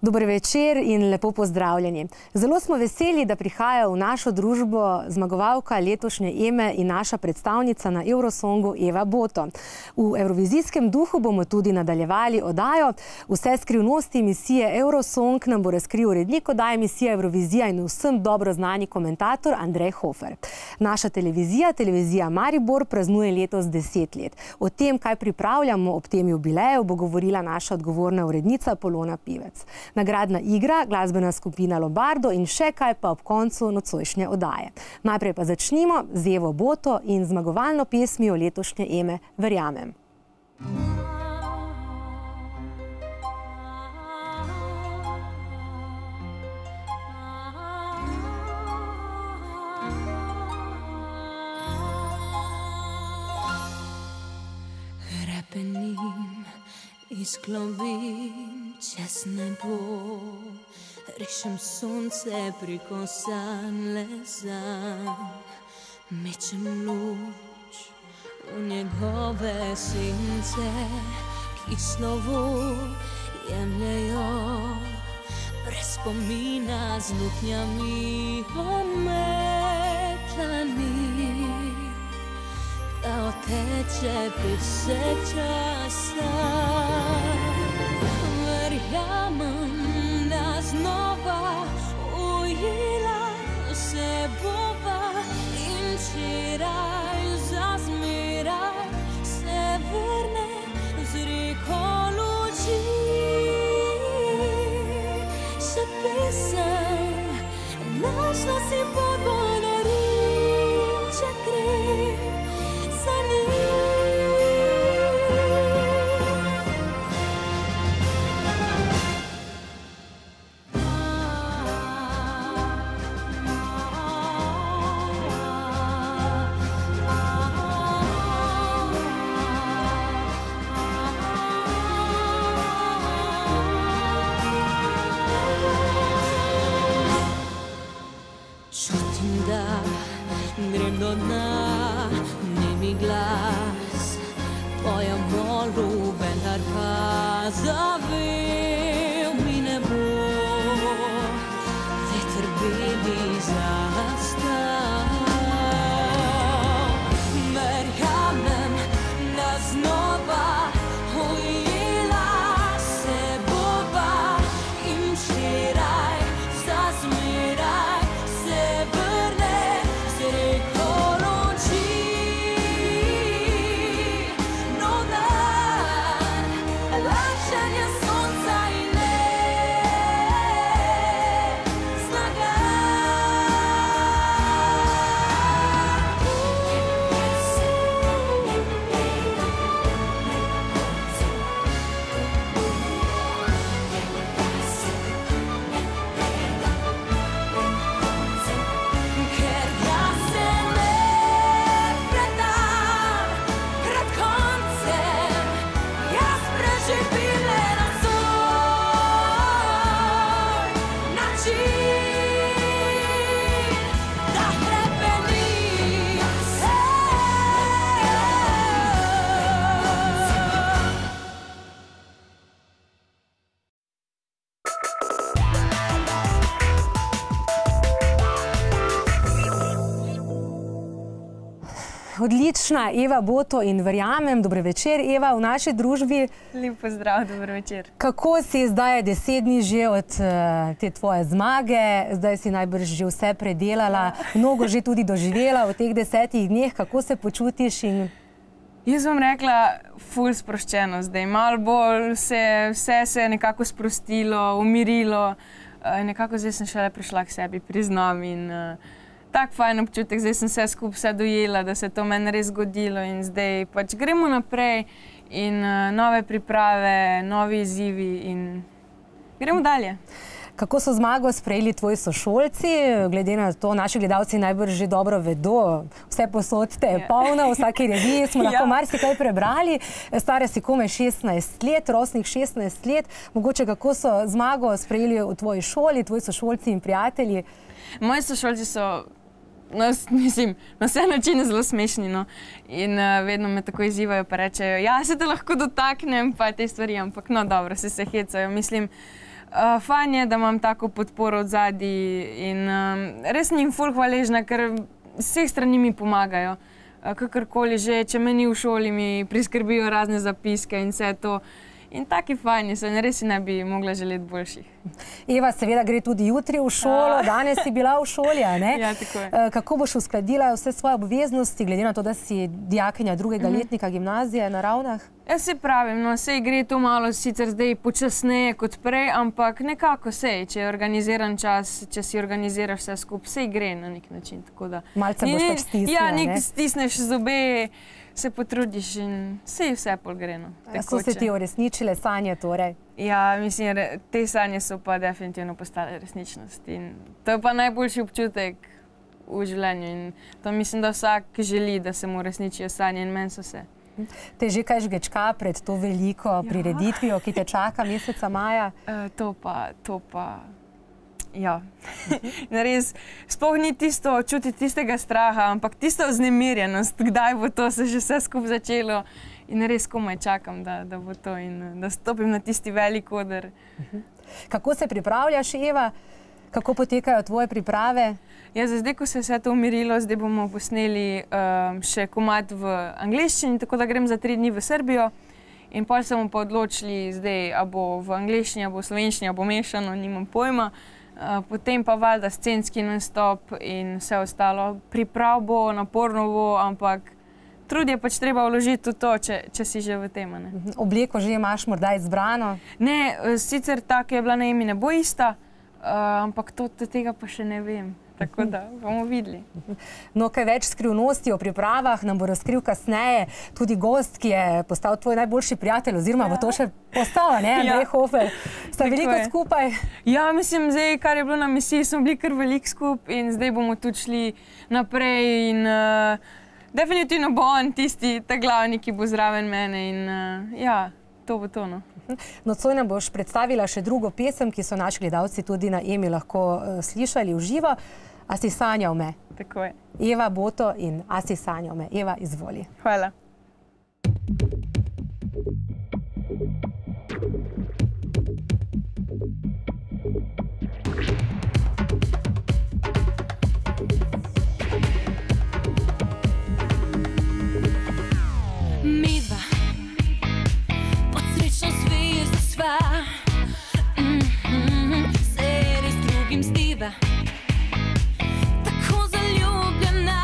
Dober večer in lepo pozdravljeni. Zelo smo veseli, da prihaja v našo družbo zmagovalka letošnje Eme in naša predstavnica na Eurosongu Eva Boto. V evrovizijskem duhu bomo tudi nadaljevali oddajo. Vse skrivnosti emisije Eurosong nam bo razkril urednik oddaje emisije Eurovizija in vsem dobro znani komentator Andrej Hofer. Naša televizija Maribor praznuje letos 10 let. O tem, kaj pripravljamo ob tem jubileju, bo govorila naša odgovorna urednica Polona Pivec. Nagradna igra, glasbena skupina Lombardo in še kaj pa ob koncu nocojšnje oddaje. Najprej pa začnimo z Evo Boto in zmagovalno pesmijo letošnje Eme Verjamem. Hrepenim izklovim čez nebo, rišem sonce preko sanj lezam, mečem luč v njegove sence, ki slovo jemljejo brez spomina z luknjami ometlani. Da oteče pesek časa, verjamem, da znova ujela se bova in včeraj za zmeraj se vrne z reko luči. Še pesem, našla si pot na Rimček gre. Čutim, da grem do dna, nemi glas pojem molu, vendar pa zavel mi ne bo. Veter beli zastal. Verjamem, da znova ujela se bova in včeraj za zmeraj se vrne z reko luči. Nov dan, lačenje sonca in snaga. Ker jaz se ne predam pred koncem, jaz preživim le na svoj način, da hrepenim se. Odlična Eva Boto in Verjamem. Dober večer, Eva, v naši družbi. Lep pozdrav, dober večer. Kako si zdaj 10 dni že od te tvoje zmage? Zdaj si najbrž že vse predelala, mnogo že tudi doživela v teh 10 dneh. Kako se počutiš? Jaz bom rekla, ful sproščeno zdaj. Malo bolj vse se je nekako sprostilo, umirilo. Nekako zdaj sem šele prišla k sebi, priznam. In tak fajn občutek, zdaj sem vse dojela, da se je to meni res zgodilo. In zdaj pač gremo naprej in nove priprave, novi izzivi in gremo dalje. Kako so zmago sprejeli tvoji sošolci? Glede na to, naši gledalci najbrž že dobro vedo, vse posod te je polno, v vsaki reviji smo lahko marsikaj prebrali. Stara si komaj 16 let, rosnih 16 let. Mogoče kako so zmago sprejeli v tvoji šoli, tvoji sošolci in prijatelji? Moji sošolci so, mislim, na vse načine zelo smešni, no. In vedno me tako izzivajo pa rečejo, ja, se te lahko dotaknem, pa te stvari, ampak no dobro, se hecajo. Mislim, Fajn je, da imam tako podporo od zadaj in res njim ful hvaležna, ker z vseh strani mi pomagajo. Kakorkoli že, če me ni v šoli, mi priskrbijo razne zapiske in vse to. In taki fajni so in res si ne bi mogla želeti boljših. Eva, seveda gre tudi jutri v šolo, danes si bila v šoli, a ne? Ja, tako je. Kako boš uskladila vse svoje obveznosti, glede na to, da si dijakinja drugega letnika gimnazije na Ravnah? Jaz si pravim, no, sej gre to malo sicer zdaj počasneje kot prej, ampak nekako sej, če je organiziran čas, če si organiziraš vse skupaj, sej gre na nek način, tako da... Malce boš pač stisnila, ja, ne? stisneš zobe, se potrudiš in sej vse pol gre, no. So se ti uresničile sanje torej? Ja, mislim, te sanje so pa definitivno postale resničnost in to je pa najboljši občutek v življenju in to mislim, da vsak želi, da se mu uresničijo sanje in meni so se. Te že kaj žgečka pred to veliko prireditvijo, ki te čaka meseca maja? To pa, ja. Res, sploh ni tisto čutiti tistega straha, ampak tisto vznemirjenost, kdaj bo to se že vse skupaj začelo in res komaj čakam, da bo to in da stopim na tisti velik oder. Kako se pripravljaš, Eva? Kako potekajo tvoje priprave? Ja, zdaj, ko se je vse to umirilo, zdaj bomo posneli še komad v angleščini, tako da grem za 3 dni v Srbijo in potem se bomo pa odločili zdaj, a bo v angleščini, a bo v slovenščini, a bo mešano, nimam pojma. Potem pa valjda scenski nastop in vse ostalo. Priprav bo, naporno bo, ampak trud je pač treba vložiti v to, če si že v tem. Obleko že imaš morda izbrano? Ne, sicer ta, ki je bila na Emi, ne bo ista, ampak tega pa še ne vem. Tako da bomo videli. No, kaj več skrivnosti o pripravah nam bo razkril kasneje tudi gost, ki je postal tvoj najboljši prijatelj, oziroma bo to še postal, ne, Andrej Hofer. Sta veliko skupaj? Ja, mislim, zdaj, kar je bilo na misiji, smo bili kar veliko skupaj in zdaj bomo tudi šli naprej in definitivno bo on tisti, ta glavni, ki bo zraven mene in ja, to bo to, no. Nocoj nam boš predstavila še drugo pesem, ki so naši gledalci tudi na Emi lahko slišali v živo. A si sanjal me? Tako je. Eva Boto in A si sanjal me. Eva, izvoli. Hvala. Midva pod srečno zvezdo sva, se res drugim zdiva, tako zaljubljena.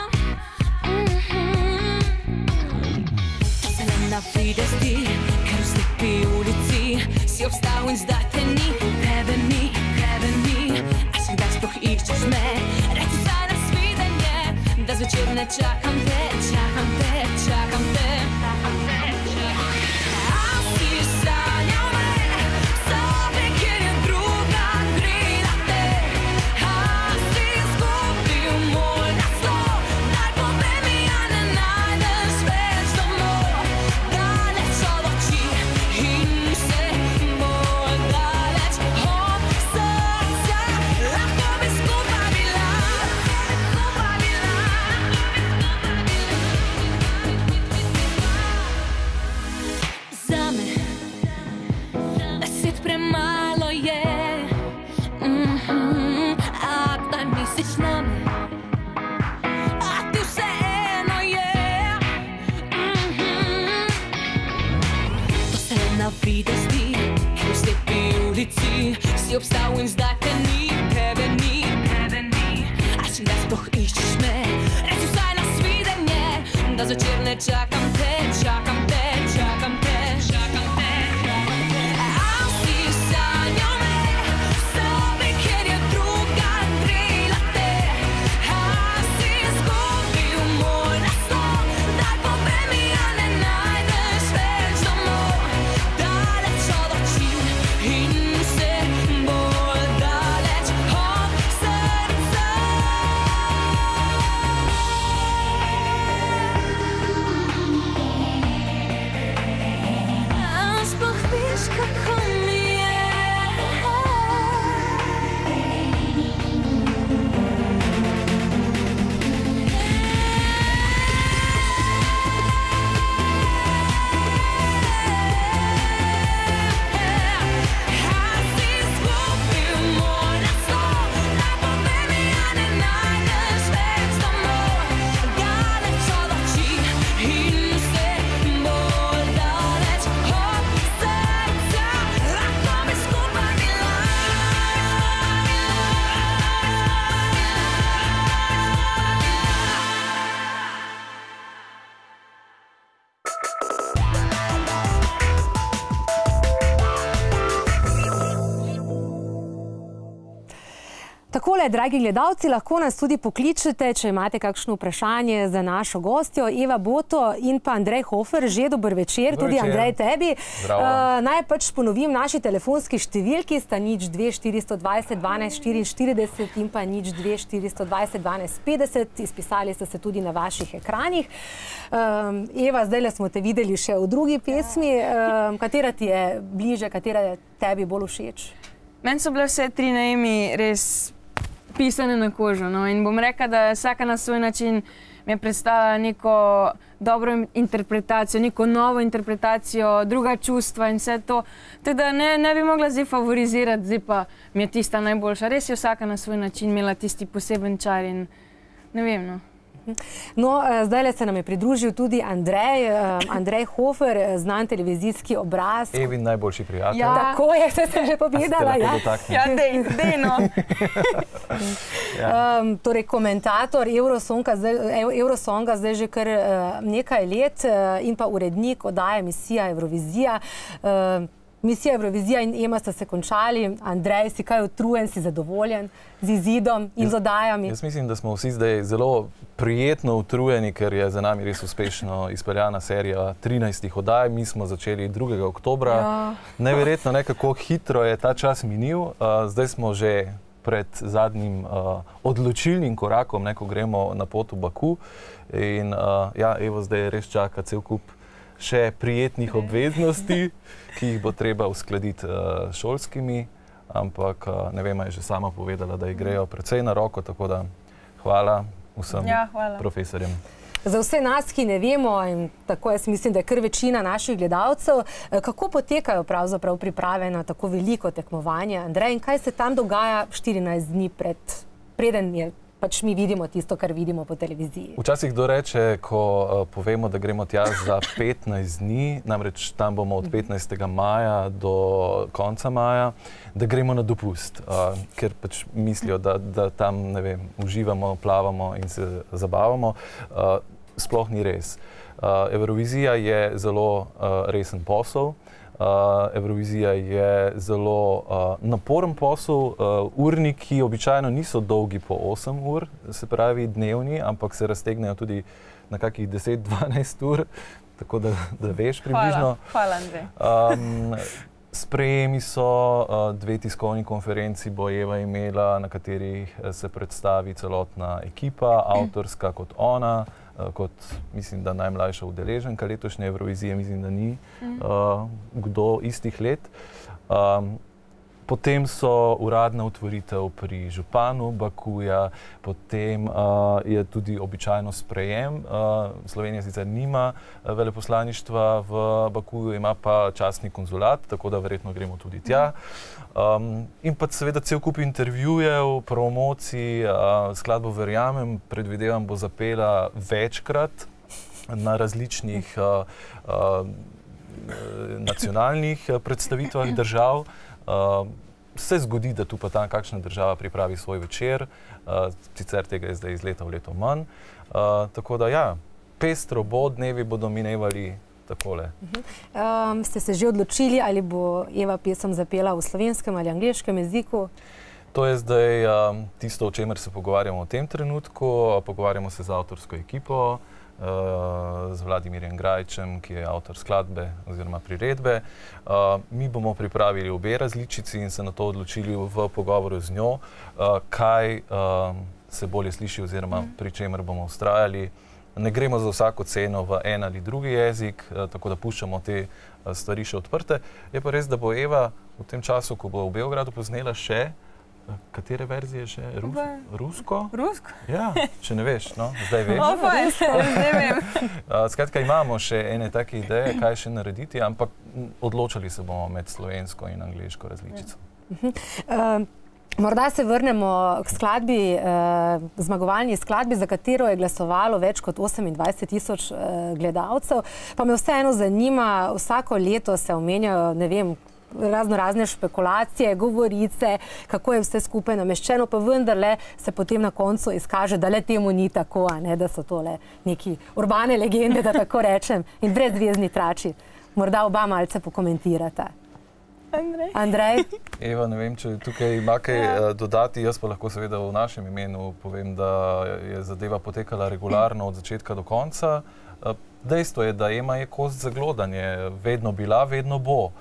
Ta zelena videz ti, ker v slepi ulici si obstal in zdaj te ni, tebe ni, a si kdaj sploh iščeš me, reci saj nasvidenje, da zvečer ne čakam te, čakam te, čakam te. Videz ti, ker v slepi ulici si obstal in zdaj te ni, tebe ni, a si kdaj sploh iščeš me, reci vsaj nasvidenje, da zvečer ne čakam te, čakam te, čakam te, čakam te. A si sanjal me v sobi, kjer je druga krila te, a si izgubil moj naslov, daj povej mi, a ne najdeš več domov. Takole, dragi gledalci, lahko nas tudi pokličete, če imate kakšno vprašanje za našo gostjo, Eva Boto in pa Andrej Hofer. Že dober večer, tudi Andrej tebi. Naj pač ponovim, naši telefonski številki sta 02 420 12 44 in pa 02 420 12 50. Izpisali ste se tudi na vaših ekranih. Eva, zdajle smo te videli še v drugi pesmi. Katera ti je bliže, katera je tebi bolj všeč? Meni so bile vse tri najemi res pisane na kožo, no, in bom rekla, da vsaka na svoj način mi je predstavila neko dobro interpretacijo, neko novo interpretacijo, druga čustva in vse to. Teda ne bi mogla zdaj favorizirati, zdaj pa mi je tista najboljša. Res je vsaka na svoj način imela tisti poseben čar in ne vem, no. No, zdajle se nam je pridružil tudi Andrej Hofer, znan televizijski obraz. Evin najboljši prijatelj. Ja, tako je, se sem že povedala. Ja, dej, no. Torej, komentator Eurosonga zdaj že kar nekaj let in pa urednik oddaje Misija Evrovizija. Misija Evrovizija in Ema sta se končali. Andrej, si kaj utrujen, si zadovoljen z izidom in z oddajami? Jaz mislim, da smo vsi zdaj zelo prijetno utrujeni, ker je za nami res uspešno izpeljana serija 13 oddaj. Mi smo začeli 2. oktobra. Neverjetno, kako hitro je ta čas minil. Zdaj smo že pred zadnjim odločilnim korakom, ko gremo na pot v Baku. In ja, evo, zdaj res čaka cel kup še prijetnih obveznosti, ki jih bo treba uskladiti šolskimi, ampak ne vem, je že sama povedala, da ji grejo precej na roko, tako da hvala vsem profesorjem. Za vse nas, ki ne vemo, in tako jaz mislim, da je kar večina naših gledalcev, kako potekajo pravzaprav priprave na tako veliko tekmovanje? Andrej, in kaj se tam dogaja 14 dni preden je pač mi vidimo tisto, kar vidimo po televiziji? Včasih kdo reče, ko povemo, da gremo tja za 15 dni, namreč tam bomo od 15. maja do konca maja, da gremo na dopust, ker pač mislijo, da tam, ne vem, uživamo, plavamo in se zabavamo. Sploh ni res. Evrovizija je zelo resen posel. Evrovizija je zelo naporen posel, urniki običajno niso dolgi po 8 ur, se pravi dnevni, ampak se raztegnejo tudi na kakih 10-12 ur, tako da veš približno. Hvala, Andrej. Sprejemi so, 2 tiskovni konferenci bo Eva imela, na katerih se predstavi celotna ekipa, avtorska kot ona, kot mislim, da najmlajša udeleženka letošnje Evrovizije, mislim, da ni kdo istih let. Potem so uradna otvoritev pri županu Bakuja, potem je tudi običajno sprejem. Slovenija sicer nima veleposlaništva v Bakuju, ima pa častni konzulat, tako da verjetno gremo tudi tja. In pa seveda cel kup intervjujev, promocij, skladbo Verjamem, predvidevam, bo zapela večkrat na različnih nacionalnih predstavitvah držav. Se zgodi, da tu pa tam kakšna država pripravi svoj večer, sicer tega je zdaj iz leta v leto manj. Tako da ja, pestro bo, dnevi bodo minevali takole. Ste se že odločili, ali bo Eva pesem zapela v slovenskem ali angleškem jeziku? To je zdaj tisto, o čemer se pogovarjamo v tem trenutku. Pogovarjamo se z avtorsko ekipo, z Vladimirjem Grajčem, ki je avtor skladbe oziroma priredbe. Mi bomo pripravili obe različici in se na to odločili v pogovoru z njo, kaj se bolje sliši oziroma pri čemer bomo vztrajali. Ne gremo za vsako ceno v en ali drugi jezik, tako da puščamo te stvari še odprte. Je pa res, da bo Eva v tem času, ko bo v Beogradu posnela še katere verzije še? Rusko? Rusko? Ja, če ne veš, no, zdaj veš. Zdaj vem. Skratka, imamo še ene take ideje, kaj še narediti, ampak odločali se bomo med slovensko in angleško različico. Morda se vrnemo k skladbi, zmagovalni skladbi, za katero je glasovalo več kot 28 000 gledalcev. Pa me vseeno zanima, vsako leto se omenjajo, ne vem, razne špekulacije, govorice, kako je vse skupaj nameščeno, pa vendarle se potem na koncu izkaže, da le temu ni tako, da so tole neki urbane legende, da tako rečem, in brezvezni trači. Morda oba malce pokomentirata. Andrej? Eva, ne vem, če tukaj ima kaj dodati, jaz pa lahko seveda v našem imenu povem, da je zadeva potekala regularno od začetka do konca. Dejstvo je, da EMA je kost za glodanje, vedno bila, vedno bo.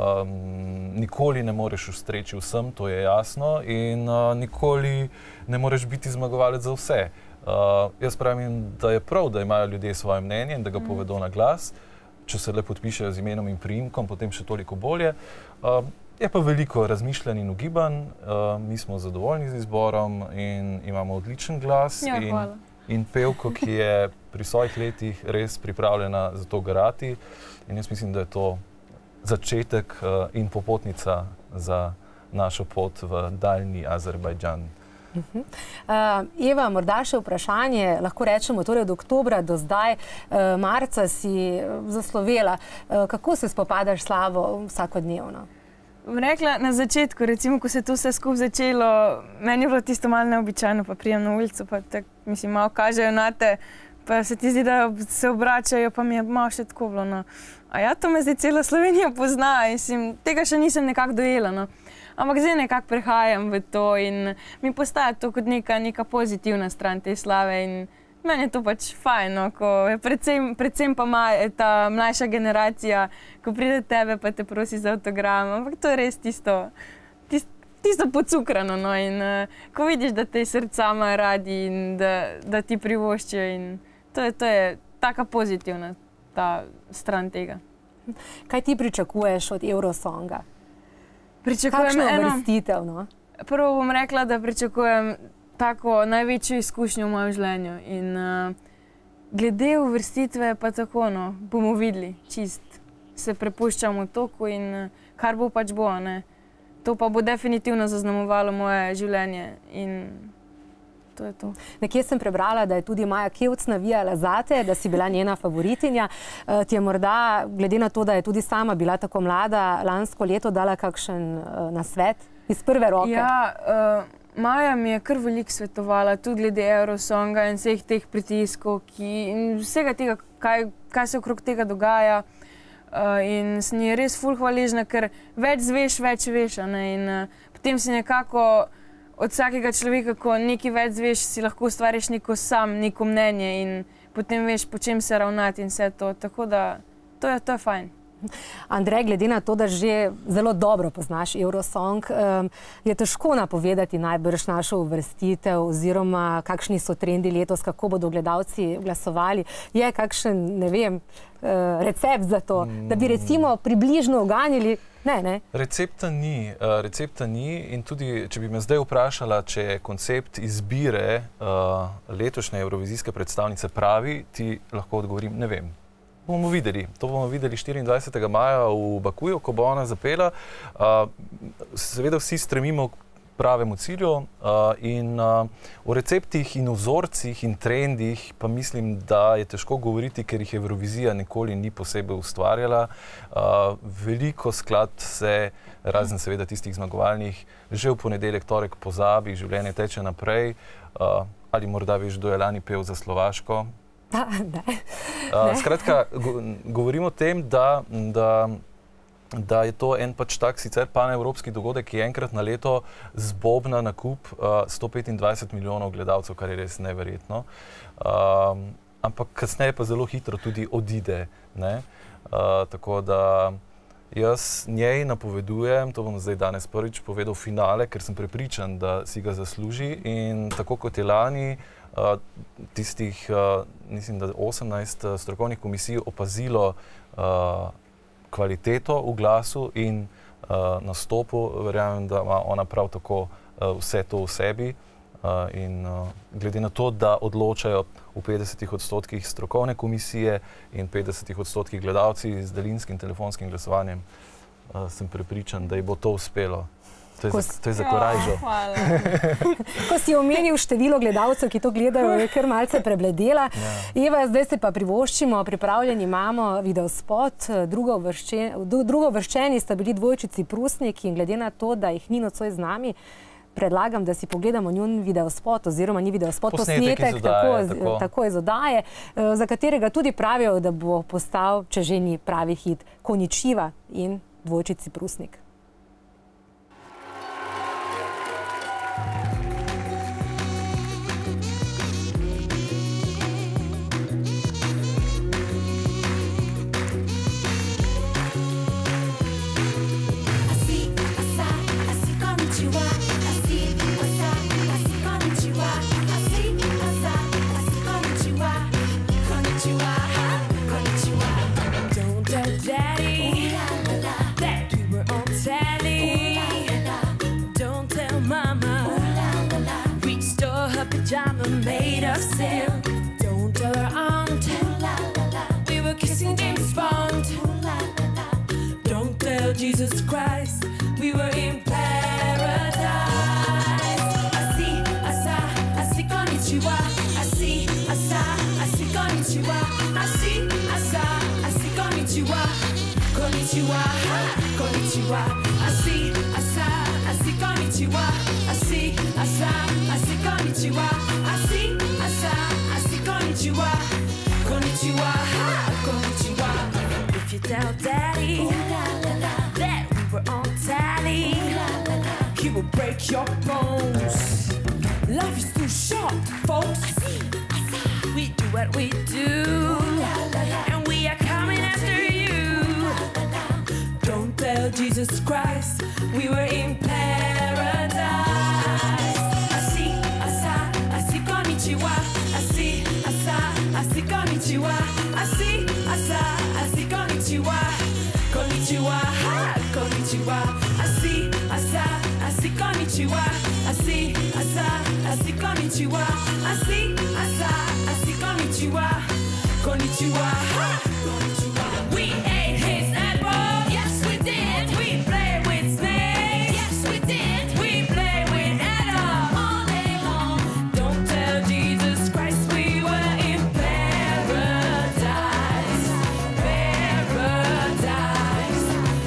Nikoli ne moreš ustreči vsem, to je jasno, in nikoli ne moreš biti zmagovalec za vse. Jaz pravim, da je prav, da imajo ljudje svoje mnenje in da ga povedo na glas. Če se le podpišejo z imenom in priimkom, potem še toliko bolje. Je pa veliko razmišljanj in ugibanj, mi smo zadovoljni z izborom in imamo odličen glas in pevko, ki je pri svojih letih res pripravljena za to garati. In jaz mislim, da je to začetek in popotnica za našo pot v daljni Azerbajdžan. Eva, morda še vprašanje, lahko rečemo, torej od oktobra do zdaj, marca si zaslovela. Kako se spopadaš s slavo vsakodnevno? Rekla na začetku, recimo, ko se to vse skupaj začelo, meni je bilo tisto malo neobičajno, pa prijem na ulico, pa tako, mislim, malo kažejo nate, pa se ti zdi, da se obračajo, pa mi je malo še tako bilo, no. A ja, to me zdaj cela Slovenija pozna, mislim, tega še nisem nekako dojela, no. Ampak zdaj nekako prehajam v to in mi postaja to kot neka pozitivna stran te slave in meni je to pač fajn, no, ko je predvsem pa ta mlajša generacija, ko pride tebe pa te prosi za avtogram, ampak to je res tisto pocukrano, no, in ko vidiš, da te srca imajo radi in da ti privoščijo in to je taka pozitivna ta stran tega. Kaj ti pričakuješ od Eurosonga? Pričakujem uvrstitev, no? Prvo bom rekla, da pričakujem tako največjo izkušnjo v mojem življenju in glede uvrstitve pa tako, no, bomo videli, čist se prepuščam v toku in kar bo pač bo, ne. To pa bo definitivno zaznamovalo moje življenje in to je to. Nekje sem prebrala, da je tudi Maja Kevc navijala zate, da si bila njena favoritinja. Ti je morda, glede na to, da je tudi sama bila tako mlada, lansko leto dala kakšen nasvet iz prve roke? Ja, Maja mi je kar veliko svetovala, tudi glede Eurosonga in vseh teh pritiskov in vsega tega, kaj se okrog tega dogaja. In sem ji res ful hvaležna, ker več zveš, več veš, ne, in potem si nekako od vsakega človeka, ko nekaj več zveš, si lahko ustvariš neko mnenje in potem veš, po čem se ravnati in vse to. Tako da, to je fajn. Andrej, glede na to, da že zelo dobro poznaš Eurosong, je težko napovedati najbrž našo uvrstitev oziroma kakšni so trendi letos, kako bodo gledalci glasovali. Je kakšen, ne vem, recept za to, da bi recimo približno uganili? Ne. Recepta ni in tudi, če bi me zdaj vprašala, če je koncept izbire letošnje evrovizijske predstavnice pravi, ti lahko odgovorim, ne vem. Bomo videli. To bomo videli 24. maja v Bakuju, ko bo ona zapela. Seveda vsi stremimo k pravemu cilju in o receptih in vzorcih in trendih pa mislim, da je težko govoriti, ker jih Evrovizija nikoli ni posebej ustvarjala. Veliko skladb se, razen seveda tistih zmagovalnih, že v ponedeljek, torek pozabi, življenje teče naprej. Ali morda veš, kdo je lani pel za Slovaško? Skratka, govorimo o tem, da je to en pač tak sicer panevropski dogodek, ki enkrat na leto zbobna na kup 125 milijonov gledalcev, kar je res neverjetno. Ampak kasneje pa zelo hitro tudi odide, ne? Tako da jaz njej napovedujem, to bom zdaj danes prvič povedal, finale, ker sem prepričan, da si ga zasluži in tako kot je lani, tistih, mislim, da 18 strokovnih komisij opazilo kvaliteto v glasu in nastopu, verjamem, da ima ona prav tako vse to v sebi in glede na to, da odločajo v 50% strokovne komisije in 50% gledalci z daljinskim telefonskim glasovanjem, sem prepričan, da ji bo to uspelo. To je za korajžo. Ko si omenil število gledalcev, ki to gledajo, je kar malce prebledela. Eva, zdaj se pa privoščimo, pripravljeni imamo videospot, drugovrščeni sta bili dvojčici Prusnik in glede na to, da jih ni nocoj z nami, predlagam, da si pogledamo njun videospot, oziroma ni videospot, posnetek tako iz oddaje, za katerega tudi pravijo, da bo postal, če že ni pravi hit, Konničiva in dvojčici Prusnik. konnichiwa, asi, asa, asi, konnichiwa, konnichiwa, konnichiwa, asi, asa, asi, konnichiwa, asi, asa, asi, konnichiwa, asi, asa, asi, konnichiwa, konnichiwa, konnichiwa. If you tell Daddy that we were on tally, he will break your bones. Life is too short, folks. We do what we do, and we are coming after you. Don't tell Jesus Christ we were in paradise. Asi, asa, asi, konnichiwa. Asi, asa, asi, konnichiwa. Asi, asa, asi, konnichiwa. Konnichiwa, konnichiwa. Asi, asa, asi, konnichiwa. Asi, asa, asi, konnichiwa. Asi, asa, asi, konnichiwa. Konnichiwa, konnichiwa. We ate his apple. Yes, we did. We played with snakes. Yes, we did. We played with Adam all day long. Don't tell Jesus Christ we were in paradise. Paradise.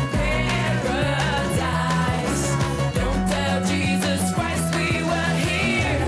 Paradise. Don't tell Jesus Christ we were here.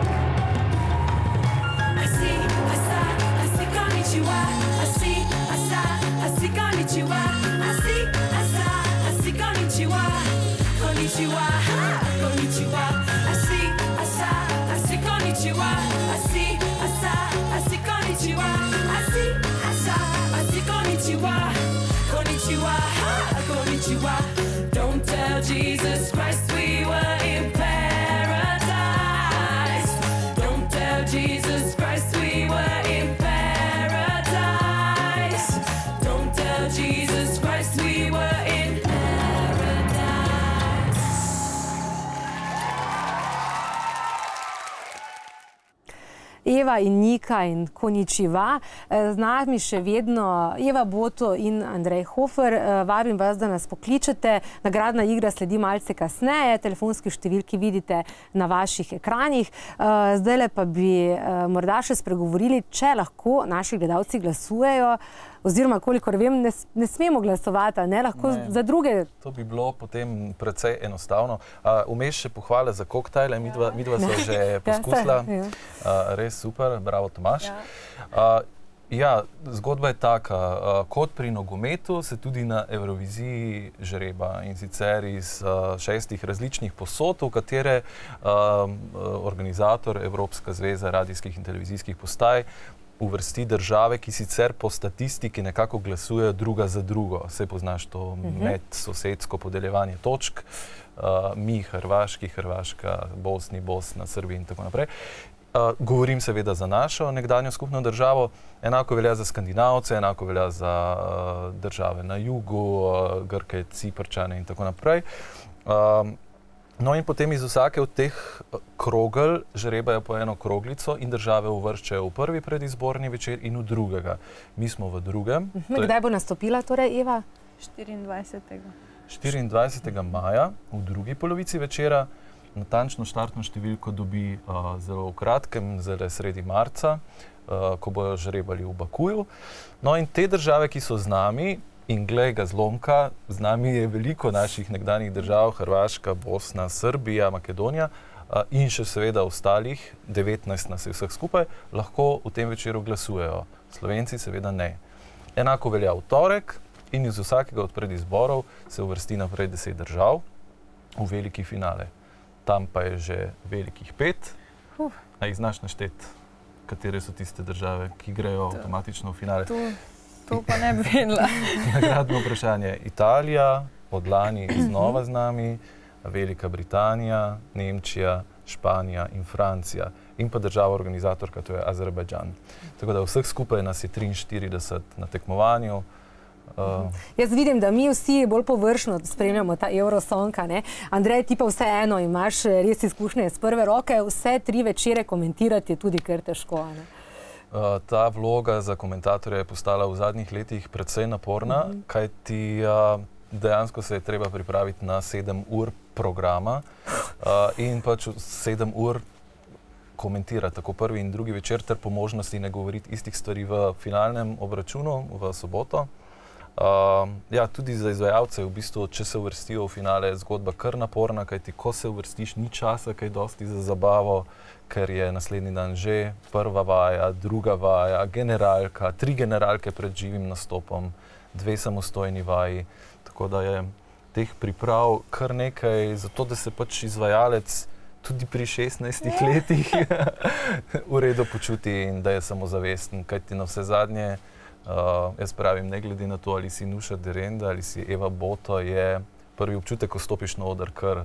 Asi, asa, asi, konnichiwa. Asi, asa, asi, konnichiwa. Asi, asa, asi, konnichiwa. Konnichiwa, konnichiwa. Asi, asa, asi, konnichiwa. Asi, asa, asi, konnichiwa. Asi, asa, asi, konnichiwa. Konnichiwa, konnichiwa. Don't tell Jesus Christ we were in paradise. Don't tell Jesus Christ we were in paradise. Don't tell Jesus Christ we were in paradise. Eva in Nika in konnichiwa. Z nami še vedno Eva Boto in Andrej Hofer. Vabim vas, da nas pokličete. Nagradna igra sledi malce kasneje. Telefonski številki vidite na vaših ekranih. Zdajle pa bi morda še spregovorili, če lahko naši gledalci glasujejo, oziroma kolikor vem, ne smemo glasovati, ne lahko za druge. To bi bilo potem precej enostavno. Vmes še pohvale za koktajle, midva so že poskusila. Res super, bravo Tomaž. Ja, zgodba je taka, kot pri nogometu se tudi na Evroviziji žreba, in sicer iz 6 različnih posod, v katere organizator Evropska zveza radijskih in televizijskih postaj uvrsti države, ki sicer po statistiki nekako glasujejo druga za drugo. Saj poznaš to medsosedsko podeljevanje točk, mi Hrvaški, Hrvaška, Bosni, Bosna, Srbiji in tako naprej. Govorim seveda za našo nekdanjo skupno državo, enako velja za Skandinavce, enako velja za države na jugu, Grke, Ciprčane in tako naprej. No in potem iz vsake od teh krogel žrebajo po eno kroglico in države uvrščajo v prvi predizborni večer in v drugega. Mi smo v drugem. Kdaj bo nastopila torej Eva? 24. 24. maja v drugi polovici večera. Natančno štartno številko dobi zelo v kratkem, zelo sredi marca, ko bojo žrebali v Bakuju. No in te države, ki so z nami, in glej ga zlomka, z nami je veliko naših nekdanjih držav, Hrvaška, Bosna, Srbija, Makedonija in še seveda ostalih, 19 nas je vseh skupaj, lahko v tem večeru glasujejo. Slovenci seveda ne. Enako velja v torek in iz vsakega od predizborov se uvrsti naprej 10 držav v veliki finale. Tam pa je že velikih 5. A jih znaš našteti, katere so tiste države, ki grejo avtomatično v finale? To pa ne bi vedela. Nagradno vprašanje. Italija, od lani znova z nami, Velika Britanija, Nemčija, Španija in Francija. In pa država organizatorka, to je Azerbajdžan. Tako da vseh skupaj nas je 43 na tekmovanju. Jaz vidim, da mi vsi bolj površno spremljamo ta Eurosong, ne? Andrej, ti pa vseeno imaš res izkušnje z prve roke, vse 3 večere komentirati je tudi kar težko, ne? Ta vloga za komentatorja je postala v zadnjih letih precej naporna, kajti dejansko se je treba pripraviti na 7 ur programa in pač 7 ur komentirati tako prvi in drugi večer, ter po možnosti ne govoriti istih stvari v finalnem obračunu v soboto. Ja, tudi za izvajalce, v bistvu, če se uvrstijo v finale, je zgodba kar naporna, kajti ko se uvrstiš, ni časa kaj dosti za zabavo, ker je naslednji dan že prva vaja, druga vaja, generalka, 3 generalke pred živim nastopom, 2 samostojni vaji, tako da je teh priprav kar nekaj, zato da se pač izvajalec tudi pri 16 letih v redu počuti in da je samozavesten, kajti na vse zadnje, jaz pravim, ne glede na to, ali si Nuša Derenda ali si Eva Boto, je prvi občutek, ko stopiš na oder, kar...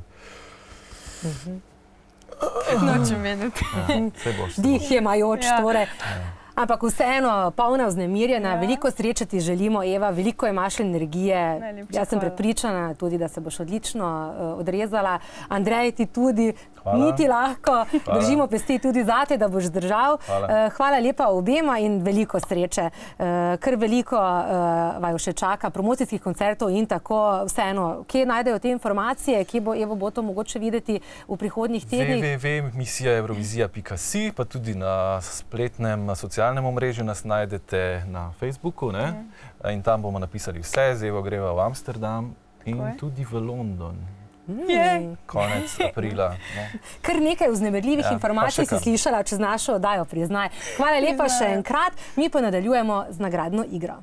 Nočem vedeti. Dih je majoč, torej. Ampak vseeno, polna vznemirjena, veliko sreče ti želimo, Eva, veliko imaš energije. Jaz sem prepričana tudi, da se boš odlično odrezala. Andrej, ti tudi, ni ti lahko, držimo pesti tudi zate, da boš zdržal. Hvala lepa obema in veliko sreče. Kar veliko vaju še čaka, promocijskih koncertov in tako, vseeno, kje najdejo te informacije, kje bo Evo Boto mogoče videti v prihodnjih tednih? www.misijaevrovizija.si, pa tudi na spletnem socialnem omrežju nas najdete na Facebooku, ne? In tam bomo napisali vse, z Evo greva v Amsterdam in tudi v London. Konec aprila. Kar nekaj vznemirljivih informacij si slišala čez našo oddajo, priznaj. Hvala lepa še enkrat, mi pa nadaljujemo z nagradno igro.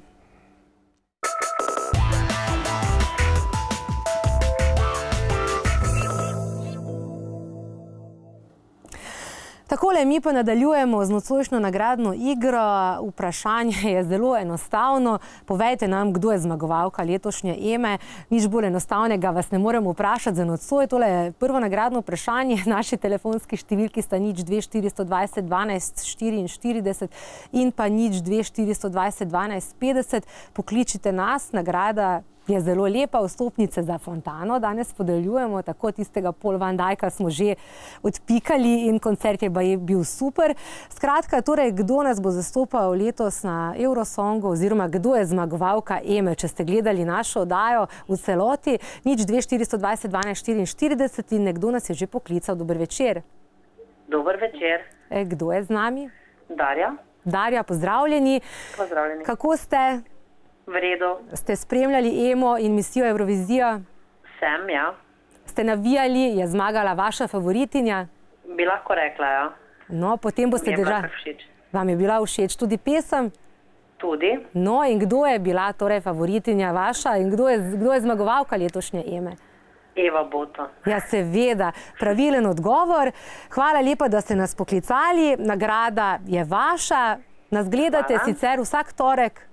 Takole, mi pa nadaljujemo z nocojšnjo nagradno igro. Vprašanje je zelo enostavno. Povejte nam, kdo je zmagovalka letošnje Eme. Nič bolj enostavnega vas ne moremo vprašati za nocoj. Tole je prvo nagradno vprašanje. Naši telefonski številki sta 02 420 12 44 in pa 02 420 12 50. Pokličite nas, nagrada je zelo lepa, vstopnice za Fontano danes podeljujemo, tako tistega Pol Van Dijka smo že odpikali in koncert je bil super. Skratka, torej, kdo nas bo zastopal letos na Eurosongu oziroma kdo je zmagovalka Eme, če ste gledali našo oddajo v celoti, 02 420 12 44 in nekdo nas je že poklical. Dober večer. Dober večer. Kdo je z nami? Darja. Darja, pozdravljeni. Pozdravljeni. Kako ste? V redu. Ste spremljali Emo in misijo Evrovizija? Sem, ja. Ste navijali, je zmagala vaša favoritinja? Bi lahko rekla, ja. No, potem boste držali. Vam je bila všeč tudi pesem? Tudi. No, in kdo je bila torej favoritinja vaša in kdo je zmagovalka letošnje Eme? Eva Boto. Ja, seveda. Pravilen odgovor. Hvala lepa, da ste nas poklicali. Nagrada je vaša. Nas gledate sicer vsak torek?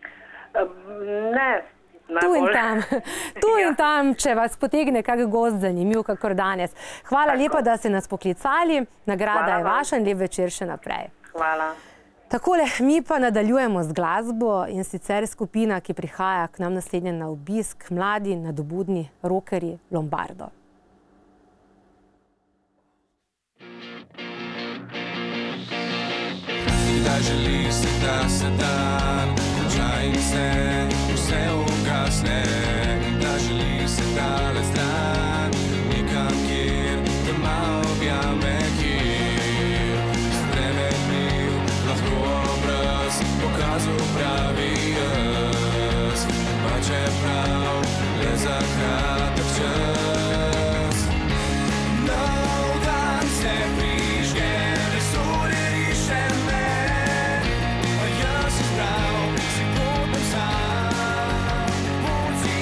Ne, Tu in tam, če vas potegne kak gost zanimiv, kakor danes. Hvala lepa, da ste nas poklicali. Nagrada je vaša in lep večer še naprej. Hvala. Takole, mi pa nadaljujemo z glasbo in sicer skupina, ki prihaja k nam naslednje na obisk, mladi, nadobudni rockerji Lombardo. Da želi se, da se dan konča in vse ugasne. Da želi se daleč stran, nekam kjer tema objame, kjer spremenil lahko obraz, pokazal pravi jaz. Pa čeprav le za kratek čas. Nov dan se prižge, vesolje riše me. Jaz sem prav, si potem sam, pot si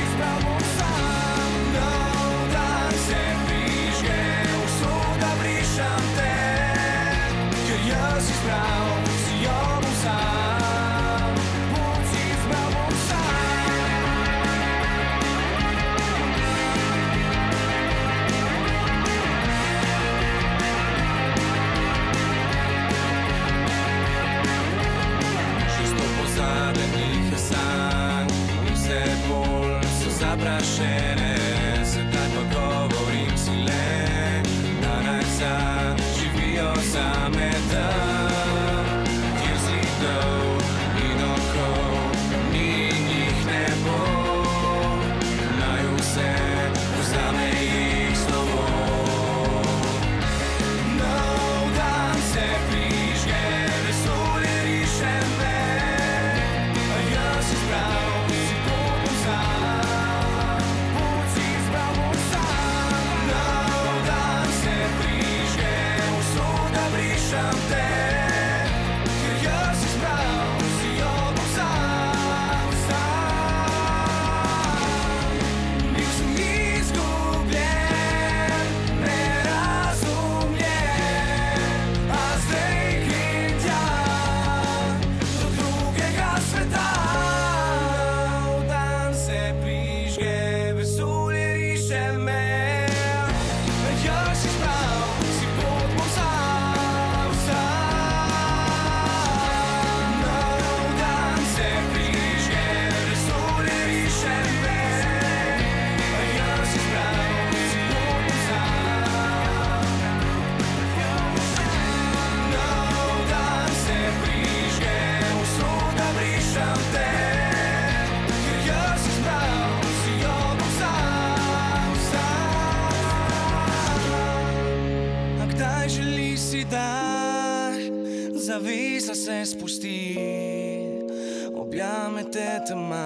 zavisa se spusti, objame te tema.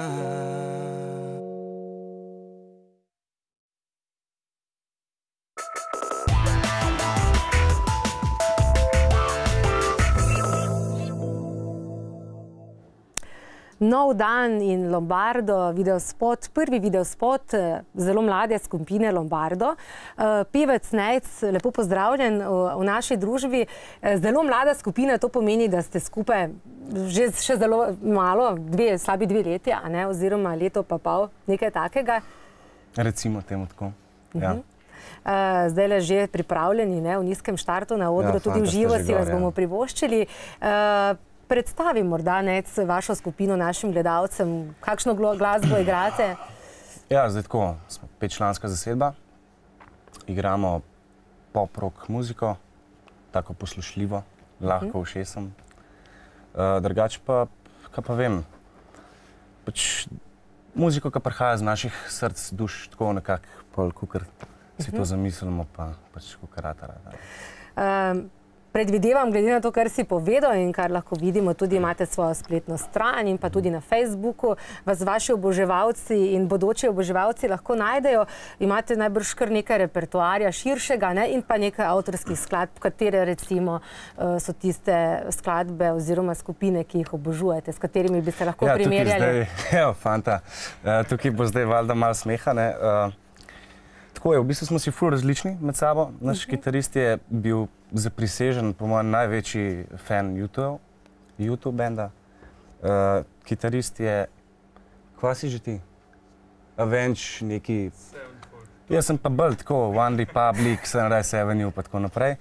Nov dan in Lombardo, videospot, prvi videospot zelo mlade skupine Lombardo. Pevec Nejc, lepo pozdravljen v naši družbi. Zelo mlada skupina, to pomeni, da ste skupaj že še zelo malo, slabi 2 leti, a ne, oziroma leto pa pol, nekaj takega. Recimo temu tako, ja. Zdaj le že pripravljeni, ne, v nizkem štartu na odru, tudi v živo si vas bomo privoščili. Predstavi morda Nejc vašo skupino našim gledalcem, kakšno glasbo igrate? Ja, zdaj tako, smo 5-članska zasedba, igramo pop-rock muziko, tako poslušljivo, lahko všesem. Drugače pa, kaj pa vem, pač muziko, ki prihaja z naših src, duš, tako nekako pol, kakor si to zamislimo, pa pač kakor rata. Predvidevam, glede na to, kar si povedal in kar lahko vidimo, tudi imate svojo spletno stran in pa tudi na Facebooku, vas vaši oboževalci in bodoči oboževalci lahko najdejo. Imate najbrž kar nekaj repertoarja širšega, ne, in pa nekaj avtorskih skladb, katere recimo so tiste skladbe oziroma skupine, ki jih obožujete, s katerimi bi se lahko primerjali. Evo, fanta, tukaj bo zdaj valjda malo smeha, ne. Tako je, v bistvu smo si ful različni med sabo. Naš kitarist je bil zaprisežen, po mojem, največji fan YouTube benda. Kitarist je, kva si že ti? Avenge neki... Jaz sem pa bolj tako, One Republic, Sunrise Avenue pa tako naprej.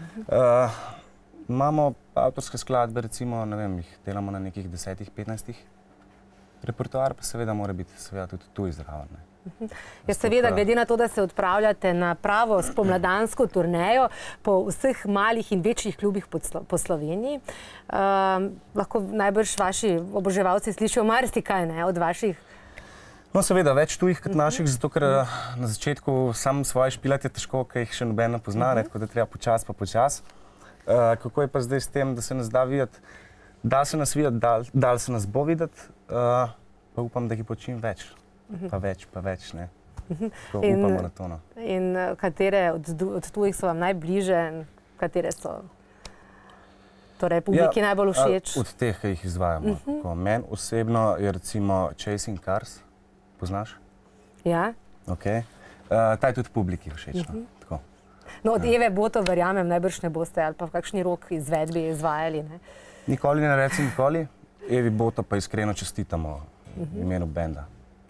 Imamo avtorske skladbe, recimo, ne vem, jih delamo na nekih 10-15. Repertoar pa seveda mora biti tudi tu izraven. Ja, seveda, glede na to, da se odpravljate na pravo spomladansko turnejo po vseh malih in večjih klubih po Sloveniji, lahko najbrž vaši oboževalci slišijo marsikaj, ne, od vaših? No, seveda, več tujih kot naših, zato ker na začetku sam svoje špilati je težko, ker jih še noben ne pozna, tako da treba počas pa počas. Kako je pa zdaj s tem, da se nas da videti? Da se nas videti, da se nas bo videti, pa upam, da jih bo čim več. Pa več, ne. Tako upamo na to, no. In katere od tujih so vam najbliže, katere so torej publiki najbolj všeč? Od teh, ki jih izvajamo. Meni osebno je recimo Chasing Cars, poznaš? Ja. Ok. Ta je tudi publiki všeč, no. No, od Eve Boto, verjamem, najbrž ne boste ali pa v kakšni rok izvedbi izvajali, ne? Nikoli ne rečem nikoli. Evi Boto pa iskreno čestitamo v imenu benda.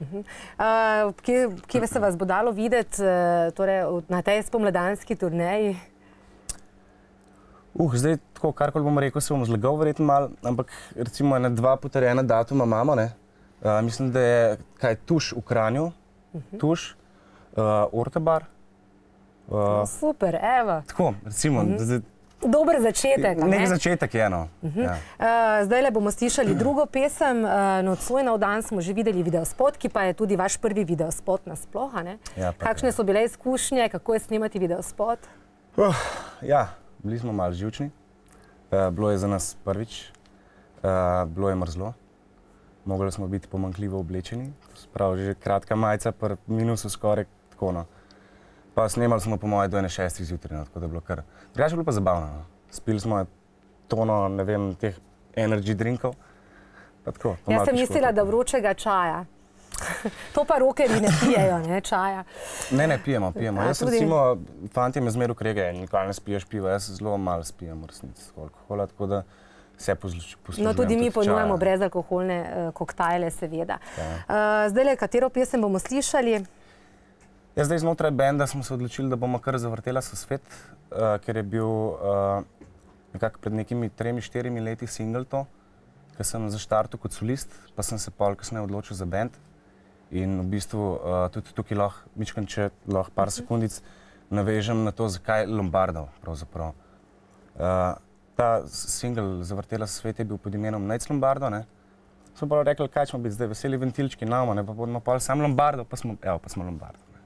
Kje se vas bo dalo videti na tej spomladanski turneji? Zdaj, tako, karkoli bom rekel, se bom zlagal verjetno malo, ampak recimo 2 potrjena datuma imamo, ne. Mislim, da je kaj Tuš v Kranju, Tuš, Ortebar. Super, evo. Tako, recimo. Dober začetek, ne? Nek začetek je, no. Zdajle bomo slišali drugo pesem. Nocoj nov dan smo že videli videospot, ki pa je tudi vaš prvi videospot nasploh, ne? Kakšne so bile izkušnje, kako je snemati videospot? Ja, bili smo malo živčni. Bilo je za nas prvič. Bilo je mrzlo. Mogli smo biti pomanjkljivo oblečeni. Sprav, že kratka majica, pri minusu skoraj tako, no. Pa snemali smo po moje do 6 zjutraj, tako da je bilo kar. Drugače je bilo pa zabavno, no. Spili smo tono, ne vem, teh energy drinkov. Pa tako, to malo težko. Jaz sem mislila, da vročega čaja. To pa rokerji ne pijejo, ne, čaja. Ne, pijemo. Jaz recimo, fantje me zmer ukregajo, nikoli ne spiješ piva, jaz zelo malo spijem v resnici alkohola, tako da se poslužujem. No, tudi mi ponujemo brezalkoholne koktajle, seveda. Zdajle, katero pesem bomo slišali? Ja, zdaj znotraj benda smo se odločili, da bomo kar zavrtela so svet, ker je bil nekako pred nekimi 3-4 leti single to, ker sem zaštartil kot solist, pa sem se pol kasneje odločil za bend. In v bistvu tudi tukaj lahko, mičkam, če lahko par sekundic navežem na to, zakaj Lombardo pravzaprav. Ta single Zavrtela so svet je bil pod imenom Nejc Lombardo, ne. Smo pa rekli, kaj ćemo biti zdaj, veseli ventilčki, nama, ne, pa bomo pol sam Lombardo, pa smo Lombardo.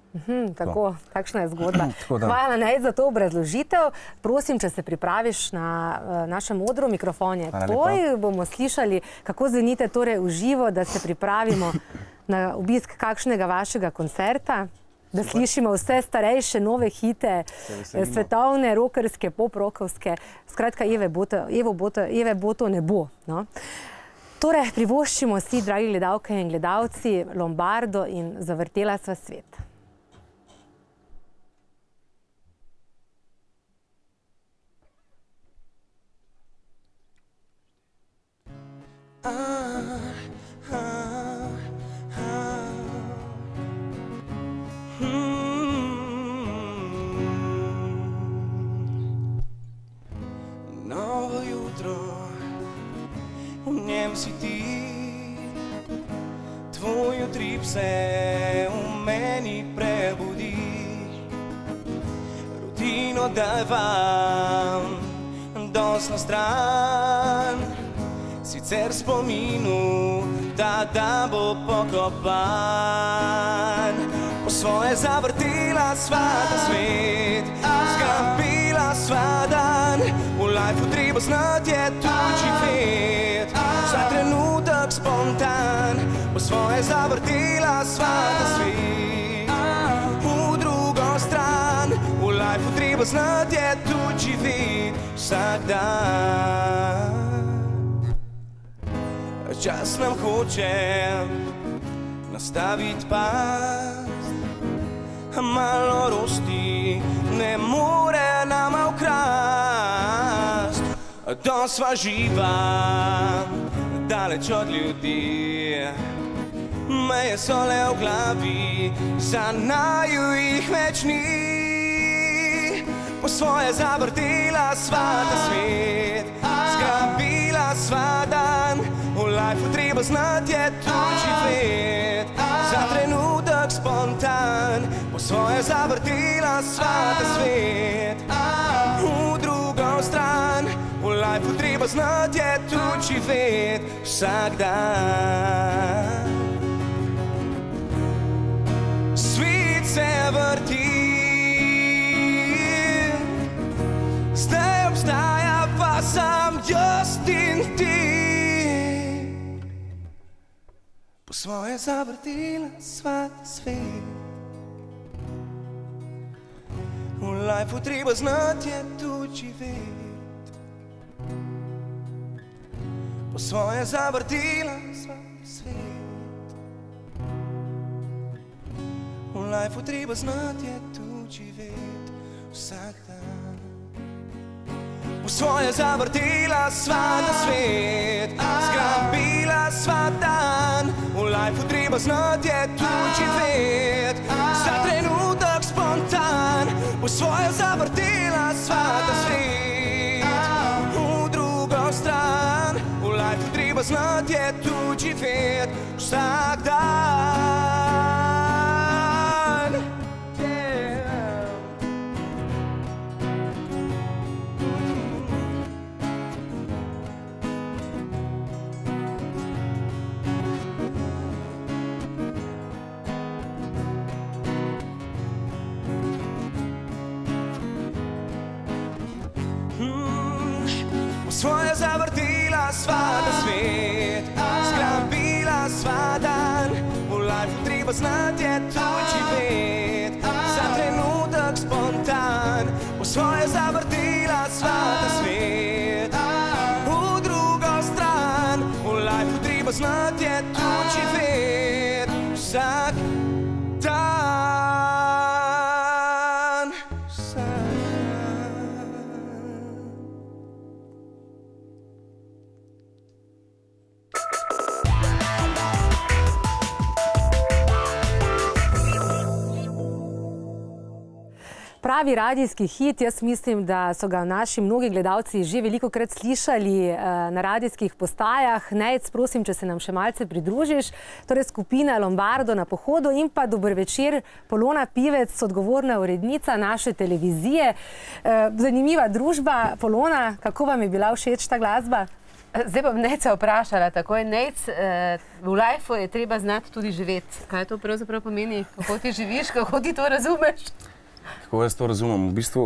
Tako, takšna je zgodba. Hvala, Nejc, za to obrazložitev. Prosim, če se pripraviš na našem odru, mikrofon je tvoj. Bomo slišali, kako zvenite torej v živo, da se pripravimo na obisk kakšnega vašega koncerta, da slišimo vse starejše, nove hite, svetovne, rokerske, pop-rokovske. Skratka, Eve Boto ne bo. Torej, privoščimo si, dragi gledalke in gledalci, Lombardo in Zavrtela sva svet. Novo jutro, v njem si ti, tvoj utrip se v meni prebudi, rutino daj vam dost na stran, sicer spominu ta dan bo pokopan. Po svoje zavrtela sva ta svet, zgrabila sva dan, v lifeu treba znati je tu živet, vsak trenutek spontan. Po svoje zavrtela sva ta svet, v drugo stran, v lifeu treba znati je tu živet, vsak dan. Čas nam hoče nastaviti past, malo rosti ne more nama ukrast. Da sva živa, daleč od ljudi, meje so le v glavi, za naju jih več ni. Po svoje zavrtela sva ta svet, zgrabila sva dan, v lifeu treba znati je tu živet, za trenutek spontan. Po svoje zavrtela sva ta svet, v drugo stran, v lifeu treba znati je tu živet, vsak dan. Svet se vrti, zdaj obstaja pa sam jaz in ti. Po svoje zavrtela sva ta svet, v lifeu treba znati je tu živet. Po svoje zavrtela sva ta svet, v lifeu treba znati je tu živet, vsak dan. Po svoje zavrtela sva ta svet, zgrabila sva dan, v lifeu treba znati je tu živet, za trenutek spontan. Po svoje zavrtela sva ta svet, v drugo stran, v lifeu treba znati je tu živet, vsak dan. Svoje zavrtela sva ta svet, zgrabila sva dan, v lifeu treba znati je tu živet, za trenutek spontan. Po svoje zavrtela sva ta svet, v drugo stran, v lifeu treba znati je tu živet, vsak dan. Pravi radijski hit, jaz mislim, da so ga naši mnogi gledalci že velikokrat slišali na radijskih postajah. Nejc, prosim, če se nam še malce pridružiš. Torej skupina Lombardo na pohodu in pa dober večer, Polona Pivec, odgovorna urednica naše televizije. Zanimiva družba. Polona, kako vam je bila všeč ta glasba? Zdaj bom Nejca vprašala takoj. Nejc, v lifeu je treba znati tudi živeti. Kaj to pravzaprav pomeni? Kako ti živiš, kako ti to razumeš? Kako jaz to razumem? V bistvu,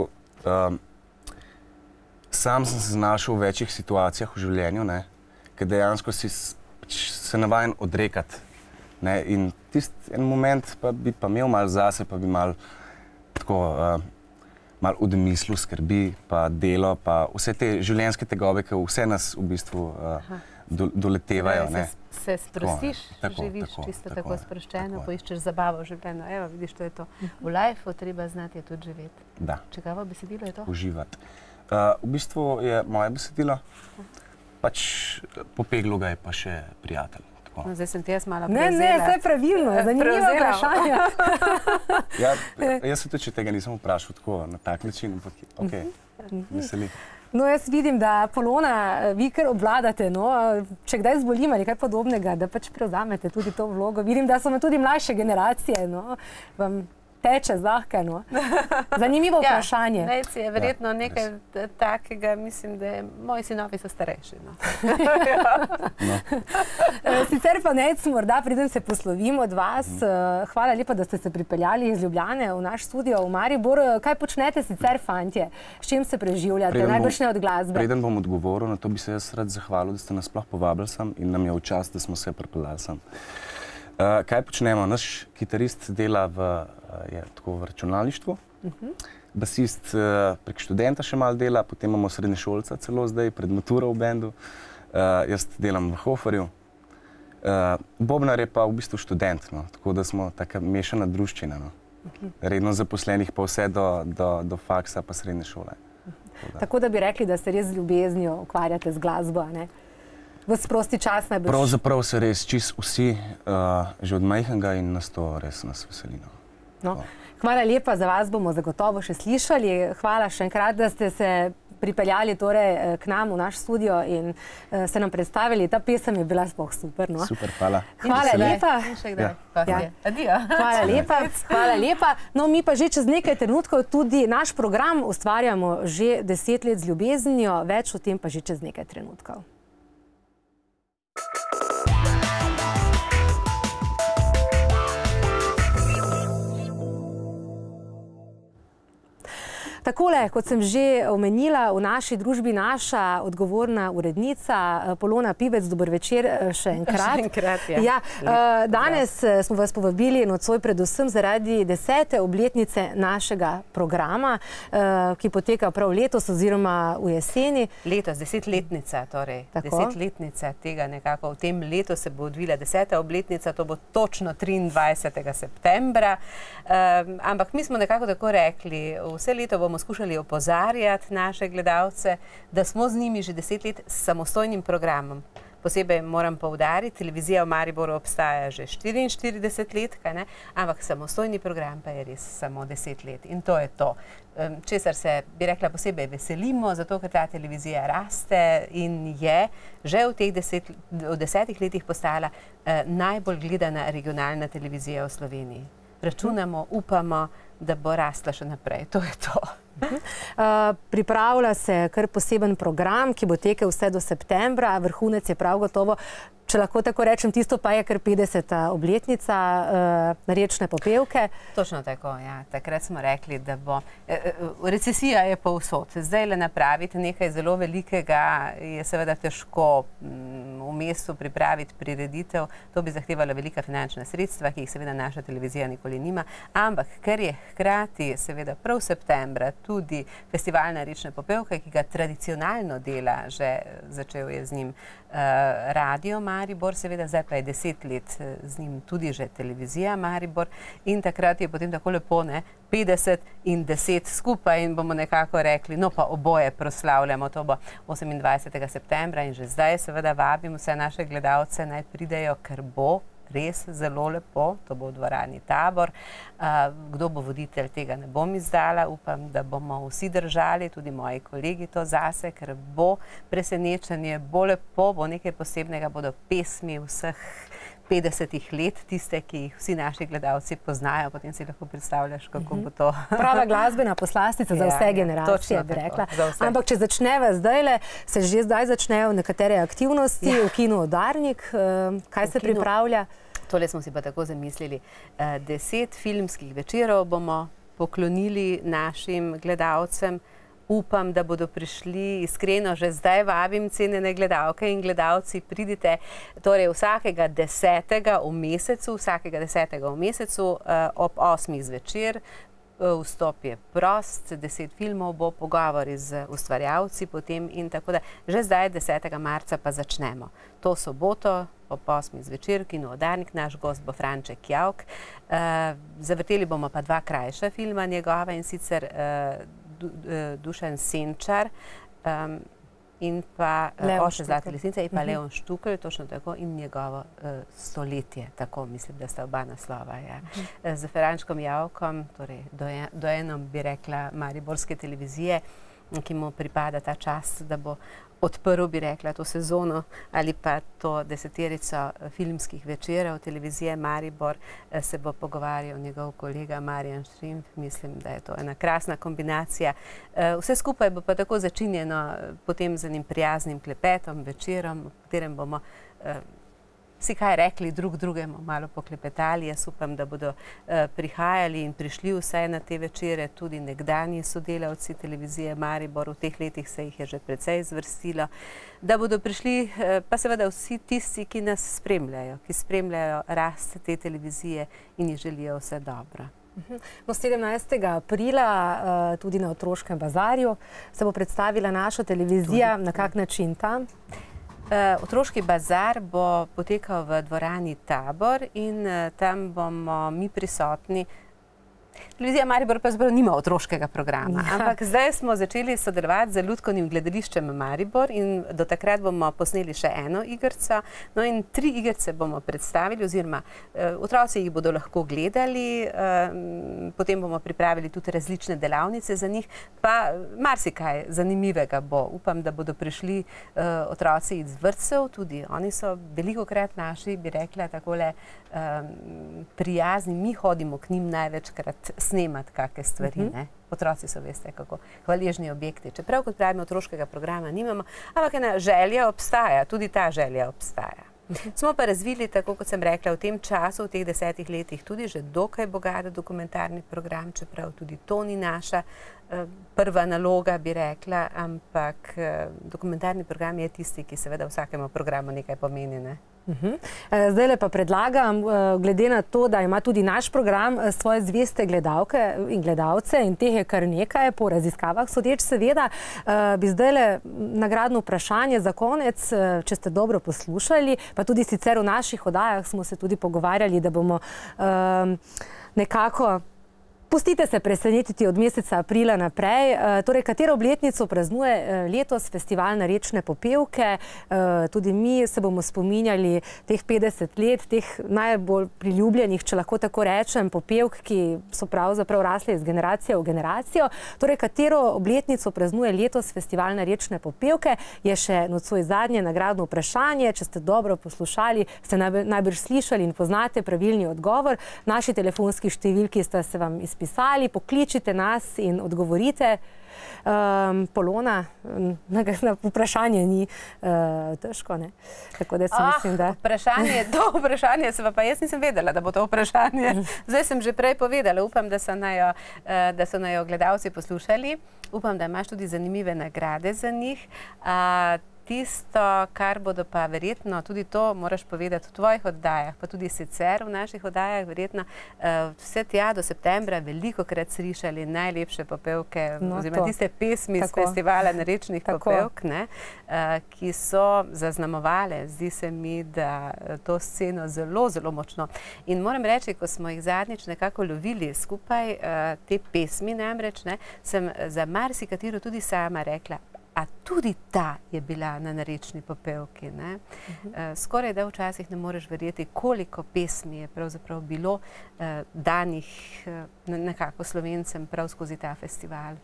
sam sem se znašel v večjih situacijah v življenju, ker dejansko si se navajen odrekati. In tisti en moment pa bi pa imel malo zase, pa bi malo tako malo odmislil, skrbi, pa delo, pa vse te življenjske tegobe, ki vse nas v bistvu doletevajo. Se sprostiš, živiš čisto tako sproščeno, poiščeš zabavo v življenju. Evo, vidiš, to je to. V lifeu treba znati je tudi živeti. Da. Čigavo besedilo je to? Uživati. V bistvu je moje besedilo, pač popeglo ga je pa še prijatelj. No, zdaj sem ti jaz malo prevzela. Ne, vse pravilno, zanimivo vprašanje. Jaz se tudi tega nisem vprašal tako na tak način, ampak okej, veseli. No, jaz vidim, da Polona, vi kar obvladate, če kdaj zbolim ali kaj podobnega, da pač prevzamete tudi to vlogo. Vidim, da so me tudi mlajše generacije, vam teče zlahka, Zanimivo vprašanje. Nejc je verjetno nekaj takega, mislim, da moji sinovi so starejši, Sicer pa Nejc, morda preden se poslovim od vas, hvala lepa, da ste se pripeljali iz Ljubljane v naš studio v Maribor. Kaj počnete sicer, fantje? S čim se preživljate? Najbrž ne od glasbe. Preden bom odgovoril, na to bi se jaz rad zahvalil, da ste nas sploh povabili sem in nam je v čast, da smo se pripeljali sem. Kaj počnemo? Naš kitarist dela v računalništvu, basist prek študenta še malo dela, potem imamo srednješolca celo zdaj, pred maturo v bendu, jaz delam v Hoferju. Bobnar je pa v bistvu študent, tako da smo taka mešana druščina. Redno zaposlenih pa vse do faksa pa srednje šole. Tako da bi rekli, da se res z ljubeznijo ukvarjate z glasbo, ne? V sprosti čas najbolj. Pravzaprav se res čist vsi, že od majhnega in nas to res nas veseli. Hvala lepa, za vas bomo zagotovo še slišali. Hvala še enkrat, da ste se pripeljali k nam v naš studio in se nam predstavili. Ta pesem je bila sploh super. Super, hvala. Hvala lepa. Hvala lepa. No, mi pa že čez nekaj trenutkov tudi naš program ustvarjamo že 10 let z ljubeznijo, več o tem pa že čez nekaj trenutkov. Takole, kot sem že omenila, v naši družbi naša odgovorna urednica Polona Pivec, dober večer še enkrat. Še enkrat, ja. Danes smo vas povabili nocoj predvsem zaradi 10. obletnice našega programa, ki poteka prav letos oziroma v jeseni. Letos, 10-letnica, torej. 10-letnica tega nekako. V tem letu se bo odvila 10. obletnica, to bo točno 23. septembra. Ampak mi smo nekako tako rekli, vse leto bomo skušali opozarjati naše gledalce, da smo z njimi že 10 let s samostojnim programom. Posebej moram poudariti, televizija v Mariboru obstaja že 44 let, ampak samostojni program pa je res samo 10 let. In to je to. Česar se, bi rekla, posebej veselimo, zato ker ta televizija raste in je že v teh 10 letih postala najbolj gledana regionalna televizija v Sloveniji. Računamo, upamo, da bo rastla še naprej. To je to. Pripravlja se kar poseben program, ki bo tekel vse do septembra. Vrhunec je prav gotovo, če lahko tako rečem, tisto pa je kar 50. obletnica Rečne popevke. Točno tako, ja. Takrat smo rekli, da bo... Recesija je povsod. Zdaj le napraviti nekaj zelo velikega je seveda težko v mestu pripraviti prireditev. To bi zahtevalo velika finančna sredstva, ki jih seveda naša televizija nikoli nima. Ampak, ker je hkrati seveda prav septembra tudi festival na Rečne popevke, ki ga tradicionalno dela, že začel je z njim Radio Maribor, seveda zdaj pa je 10 let z njim tudi že televizija Maribor in takrat je potem tako lepo, 50 in 10 skupaj in bomo nekako rekli, no pa oboje proslavljamo, to bo 28. septembra in že zdaj seveda vabim vse naše gledalce, naj pridejo, ker bo res zelo lepo, to bo v dvorani Tabor. Kdo bo voditelj, tega ne bom izdala, upam, da bomo vsi držali, tudi moji kolegi to zase, ker bo presenečenje, bo lepo, bo nekaj posebnega, bodo pesmi vseh 50 let, tiste, ki jih vsi naši gledalci poznajo, potem si lahko predstavljaš, kako bo to. Prava glasbena poslastica za vse generacije, bi rekla. Ampak če začneva zdajle, se že zdaj začnejo nekatere aktivnosti v kinu Udarnik. Kaj se pripravlja? Tole smo si pa tako zamislili. 10 filmskih večerov bomo poklonili našim gledalcem. Upam, da bodo prišli, iskreno že zdaj vabim cenjene gledalke in gledalci, pridite torej vsakega 10. v mesecu ob 8. zvečer. Vstop je prost, 10 filmov bo, pogovori z ustvarjalci potem in tako da. Že zdaj 10. marca pa začnemo. To soboto ob 8. zvečer, kino Udarnik, naš gost bo Franček Javk. Zavrteli bomo pa 2 krajša filma njegova, in sicer Dušan Senčar in pa Oče zlate lesnice in pa Leon Štukelj, točno tako, in njegovo stoletje, tako mislim, da sta oba naslova. Z Frančkom Javkom, torej dojenom, bi rekla, mariborske televizije, ki mu pripada ta čas, da bo odprl, bi rekla, to sezono ali pa to 10-terico filmskih večerov televizije Maribor, se bo pogovarjal njegov kolega Marjan Šrimp. Mislim, da je to ena krasna kombinacija. Vse skupaj bo pa tako začinjeno potem z enim prijaznim klepetom, večerom, v katerem bomo si kaj rekli drug drugemu, malo poklepetali. Jaz upam, da bodo prihajali in prišli vsaj na te večere tudi nekdanji sodelavci televizije Maribor, v teh letih se jih je že precej zvrstilo, da bodo prišli pa seveda vsi tisti, ki nas spremljajo, ki spremljajo rast te televizije in ji želijo vse dobro. No, 17. aprila tudi na Otroškem bazarju se bo predstavila naša televizija. Na kak način tam? Otroški bazar bo potekal v dvorani Tabor in tam bomo mi prisotni. Televizija Maribor pa nima otroškega programa, ampak zdaj smo začeli sodelovati z Lutkovnim gledališčem Maribor in do takrat bomo posneli še eno igrico. No in 3 igrice bomo predstavili, oziroma otroci jih bodo lahko gledali, potem bomo pripravili tudi različne delavnice za njih, pa marsikaj zanimivega bo. Upam, da bodo prišli otroci iz vrtcev, tudi oni so velikokrat naši, bi rekla, takole prijazni. Mi hodimo k njim največkrat snemati kakšne stvari. Otroci so, veste, kako hvaležni objekti. Čeprav, kot pravimo, otroškega programa nimamo, ampak ena želja obstaja, tudi ta želja obstaja. Smo pa razvili, tako kot sem rekla, v tem času, v teh 10 letih, tudi že dokaj bogat dokumentarni program, čeprav tudi to ni naša prva naloga, bi rekla, ampak dokumentarni program je tisti, ki seveda vsakemu programu nekaj pomeni, ne? Zdajle pa predlagam, glede na to, da ima tudi naš program svoje zveste gledalke in gledalce, in teh je kar nekaj, po raziskavah sodeč seveda, bi zdajle nagradno vprašanje za konec, če ste dobro poslušali, pa tudi sicer v naših oddajah smo se tudi pogovarjali, da bomo nekako pustite se presenetiti od meseca aprila naprej. Torej, katero obletnico praznuje letos Festival Narečne popevke? Tudi mi se bomo spominjali teh 50 let, teh najbolj priljubljenih, če lahko tako rečem, popevk, ki so pravzaprav rasle iz generacije v generacijo. Torej, katero obletnico praznuje letos Festival Narečne popevke? Je še nocoj zadnje nagradno vprašanje. Če ste dobro poslušali, ste najbrž slišali in poznate pravilni odgovor. Naši telefonski številki sta se vam izpisali. Pokličite nas in odgovorite. Polona, na vprašanje ni težko, ne? Tako da si mislim, da... To vprašanje, pa jaz nisem vedela, da bo to vprašanje. Zdaj sem že prej povedala, upam, da so najo gledalci poslušali. Upam, da imaš tudi zanimive nagrade za njih. Tisto, kar bodo pa verjetno, tudi to moraš povedati v tvojih oddajah, pa tudi sicer v naših oddajah, verjetno vse tja do septembra velikokrat slišali najlepše popevke, oziroma tiste pesmi z Festivala Narečnih popevk, ki so zaznamovale, zdi se mi, da to sceno zelo, zelo močno. In moram reči, ko smo jih zadnjič nekako lovili skupaj, te pesmi namreč, sem za marsikatero tudi sama rekla, A tudi ta je bila na narečni popevki. Skoraj da včasih ne moreš verjeti, koliko pesmi je pravzaprav bilo danih nekako Slovencem prav skozi ta festival.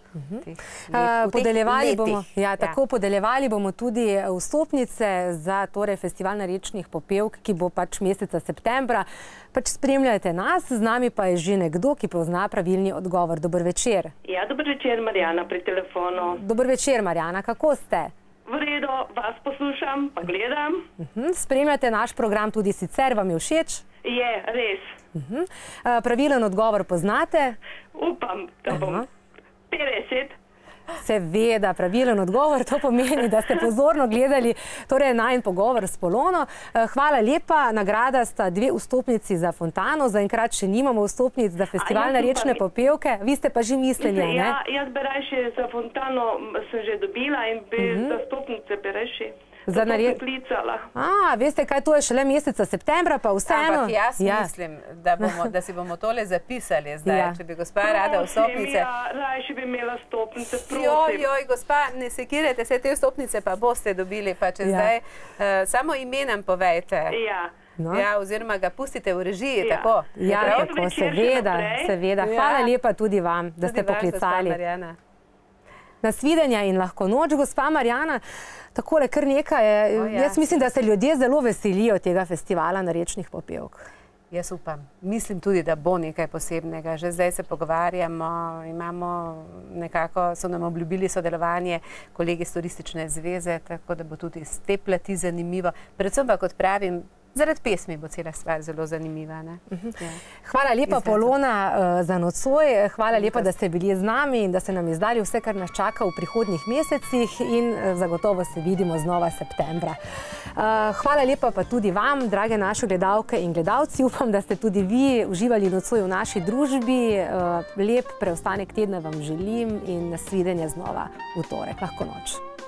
Podeljevali bomo tudi vstopnice za festival narečnih popevk, ki bo pač meseca septembra. Pač spremljajte nas, z nami pa je že nekdo, ki pozna pravilni odgovor. Dober večer. Ja, dober večer, Marjana pri telefonu. Dober večer, Marjana, kako ste? V redu, vas poslušam, pa gledam. Spremljate naš program tudi sicer, vam je všeč? Je, res. Pravilen odgovor poznate? Upam, da bom 50. Seveda, pravilen odgovor, to pomeni, da ste pozorno gledali najin pogovor s Polono. Hvala lepa, nagrada sta 2 vstopnici za Fontano, zaenkrat še nimamo vstopnic za festival narečne popevke, vi ste pa že mislili, ne? Ja, jaz bi rajši za Fontano sem že dobila in za vstopnice bi rajši poklicala. Veste kaj, to je šele meseca septembra, pa vseeno. Ampak jaz mislim, da si bomo tole zapisali zdaj, če bi gospa rada vstopnice. Rajši bi imela vstopnice, prosim. Joj, gospa, ne sekirajte, vse te vstopnice pa boste dobili, pa če zdaj samo imenem povejte. Ja, oziroma ga pustite v režiji, tako? Ja, tako, seveda. Hvala lepa tudi vam, da ste poklicali. Nasvidenja in lahko noč, gospa Marjana. Takole kar nekaj je. Jaz mislim, da se ljudje zelo veselijo tega festivala narečnih popevk. Jaz upam. Mislim tudi, da bo nekaj posebnega. Že zdaj se pogovarjamo, so nam obljubili sodelovanje kolegi iz Turistične zveze, tako da bo tudi z te plati zanimivo. Predvsem pa, kot pravim, zaradi pesmi bo cela stvar zelo zanimiva. Hvala lepa, Polona, za nocoj. Hvala lepa, da ste bili z nami in da ste nam izdali vse, kar nas čaka v prihodnjih mesecih in zagotovo se vidimo znova septembra. Hvala lepa pa tudi vam, drage naše gledalke in gledalci. Upam, da ste tudi vi uživali nocoj v naši družbi. Lep preostanek tedna vam želim in nasvidenje znova v torek. Lahko noč.